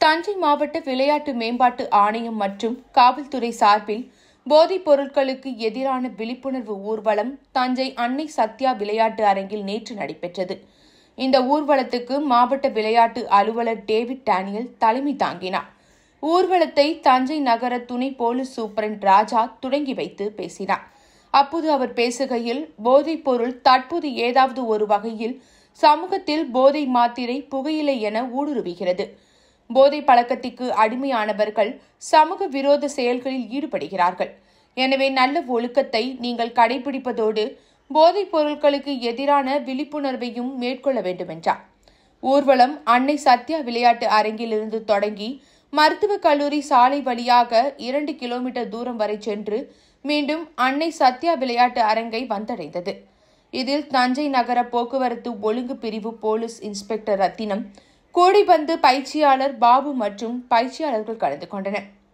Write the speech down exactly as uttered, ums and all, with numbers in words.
தஞ்சை மாவட்ட விளையாட்டு மேம்பாட்டு ஆணையம் மற்றும் காவல்துறை சார்பில் போதைப் பொருட்களுக்கு எதிரான விழிப்புணர்வு ஊர்வலம் தஞ்சை அன்னை சத்யா விளையாட்டு அரங்கில் நேற்று நடைபெற்றது. இந்த ஊர்வலத்துக்கு மாவட்ட விளையாட்டு அலுவலர் டேவிட் டேனியல் தலைமை தாங்கினார். ஊர்வலத்தை தஞ்சை நகர துணை போலீஸ் சூப்பரண்ட் ராஜா தொடங்கி வைத்து பேசினார். அப்போது அவர் பேசுகையில், போதைப் பொருள் தற்போது ஏதாவது ஒரு வகையில் சமூகத்தில் போதை மாத்திரை, புகையிலை என ஊடுருவுகிறது. போதை பழக்கத்திற்கு அடிமையானவர்கள் சமூக விரோத செயல்களில் ஈடுபடுகிறார்கள். எனவே நல்ல ஒழுக்கத்தை நீங்கள் கடைபிடிப்பதோடு போதைப் பொருட்களுக்கு எதிரான விழிப்புணர்வையும் மேற்கொள்ள வேண்டும் என்றார். ஊர்வலம் அன்னை சத்யா விளையாட்டு அரங்கிலிருந்து தொடங்கி மருத்துவக் கல்லூரி சாலை வழியாக இரண்டு கிலோமீட்டர் தூரம் வரை சென்று மீண்டும் அன்னை சத்யா விளையாட்டு அரங்கை வந்தடைந்தது. இதில் தஞ்சை நகர போக்குவரத்து ஒழுங்கு பிரிவு போலீஸ் இன்ஸ்பெக்டர் ரத்தினம், கூடைப்பந்து பயிற்சியாளர் பாபு மற்றும் பயிற்சியாளர்கள் கலந்து கொண்டனர்.